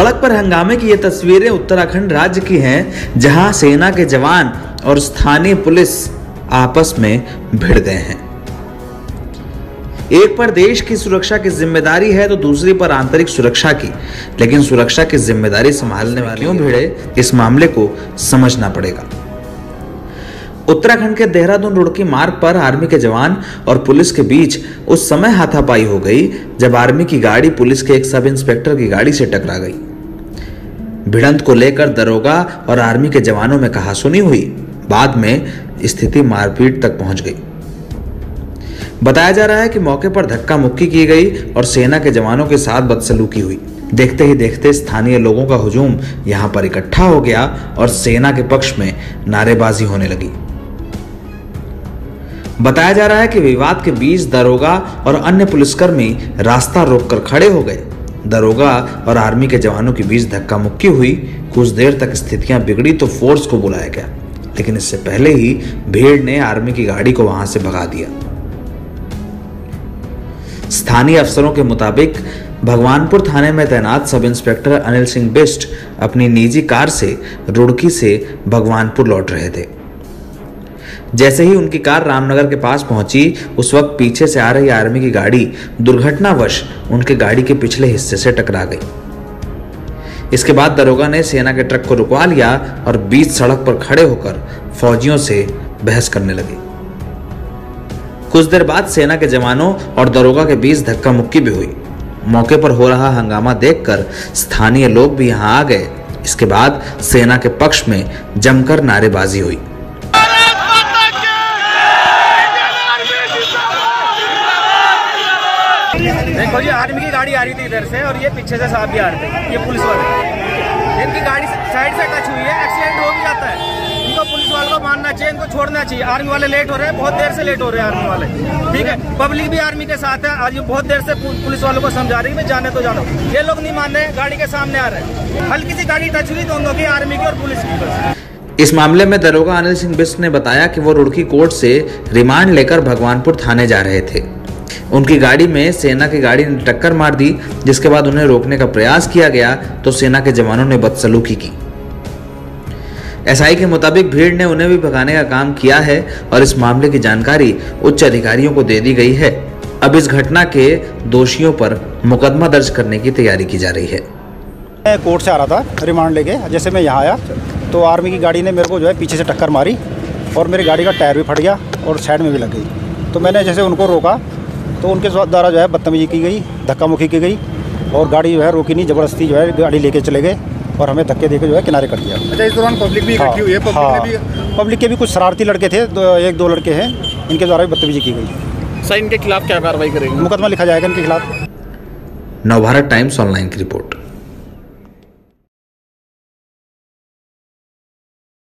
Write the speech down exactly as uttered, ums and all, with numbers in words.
सड़क पर हंगामे की ये तस्वीरें उत्तराखंड राज्य की हैं, जहां सेना के जवान और स्थानीय पुलिस आपस में भिड़ गए हैं। एक पर देश की सुरक्षा की जिम्मेदारी है तो दूसरी पर आंतरिक सुरक्षा की, लेकिन सुरक्षा की जिम्मेदारी संभालने वाले क्यों भिड़े, इस मामले को समझना पड़ेगा। उत्तराखंड के देहरादून रुड़की मार्ग पर आर्मी के जवान और पुलिस के बीच उस समय हाथापाई हो गई जब आर्मी की गाड़ी पुलिस के एक सब इंस्पेक्टर की गाड़ी से टकरा गई। भिड़ंत को लेकर दरोगा और आर्मी के जवानों में कहासुनी हुई। बाद में स्थिति मारपीट तक पहुंच गई। बताया जा रहा है कि मौके पर धक्का मुक्की की गई और सेना के जवानों के साथ बदसलूकी हुई। देखते ही देखते स्थानीय लोगों का हुजूम यहां पर इकट्ठा हो गया और सेना के पक्ष में नारेबाजी होने लगी। बताया जा रहा है कि विवाद के बीच दरोगा और अन्य पुलिसकर्मी रास्ता रोककर खड़े हो गए। दरोगा और आर्मी के जवानों के बीच धक्का मुक्की हुई। कुछ देर तक स्थितियां बिगड़ी तो फोर्स को बुलाया गया, लेकिन इससे पहले ही भीड़ ने आर्मी की गाड़ी को वहां से भगा दिया। स्थानीय अफसरों के मुताबिक भगवानपुर थाने में तैनात सब इंस्पेक्टर अनिल सिंह बिष्ट अपनी निजी कार से रुड़की से भगवानपुर लौट रहे थे। जैसे ही उनकी कार रामनगर के पास पहुंची, उस वक्त पीछे से आ रही आर्मी की गाड़ी दुर्घटनावश उनके गाड़ी के पिछले हिस्से से टकरा गई। इसके बाद दरोगा ने सेना के ट्रक को रुकवा लिया और बीच सड़क पर खड़े होकर फौजियों से बहस करने लगे। कुछ देर बाद सेना के जवानों और दरोगा के बीच धक्का मुक्की भी हुई। मौके पर हो रहा हंगामा देखकर स्थानीय लोग भी यहां आ गए। इसके बाद सेना के पक्ष में जमकर नारेबाजी हुई। देखो जी, आर्मी की गाड़ी आ रही थी इधर से और ये पीछे से साहब भी आ रहे थे, ये पुलिस वाले। इनकी गाड़ी साइड से टच हुई है, एक्सीडेंट हो भी जाता है। इनको पुलिस वालों को मानना चाहिए, इनको छोड़ना चाहिए। आर्मी वाले लेट हो रहे हैं, बहुत देर से लेट हो रहे हैं आर्मी वाले, ठीक है। पब्लिक भी आर्मी के साथ है। आज बहुत देर से पुलिस वालों को समझा रही है जाने तो जानो, ये लोग नहीं मान रहे, गाड़ी के सामने आ रहे हैं। हल्की सी गाड़ी टच हुई दोनों की, आर्मी की और पुलिस की। इस मामले में दरोगा अनिल सिंह बिष्ट ने बताया कि वो रुड़की कोर्ट से रिमांड लेकर भगवानपुर थाने जा रहे थे। उनकी गाड़ी में सेना की गाड़ी ने टक्कर मार दी, जिसके बाद उन्हें रोकने का प्रयास किया गया तो सेना के जवानों ने बदसलूकी की। एसआई के मुताबिक भीड़ ने उन्हें भी भगाने का काम किया है और इस मामले की जानकारी उच्च अधिकारियों को दे दी गई है। अब इस घटना के दोषियों पर मुकदमा दर्ज करने की तैयारी की जा रही है। मैं कोर्ट से आ रहा था रिमांड लेके। जैसे मैं यहाँ आया तो आर्मी की गाड़ी ने मेरे को जो है पीछे से टक्कर मारी और मेरी गाड़ी का टायर भी फट गया और साइड में भी लग गई। तो मैंने जैसे उनको रोका तो उनके द्वारा जो है बदतमीजी की गई, धक्का मुक्की की गई और गाड़ी जो है रोकी नहीं, ज़बरदस्ती जो है गाड़ी लेके चले गए और हमें धक्के देके जो है किनारे कर दिया। अच्छा, इस दौरान पब्लिक भी इकट्ठी हुई है? पब्लिक हाँ, ने भी... पब्लिक के भी कुछ शरारती लड़के थे, दो, एक दो लड़के हैं, इनके द्वारा भी बदतमीजी की गई। सर, इनके खिलाफ क्या कार्रवाई करेंगे? मुकदमा लिखा जाएगा इनके खिलाफ। नवभारत टाइम्स ऑनलाइन की रिपोर्ट।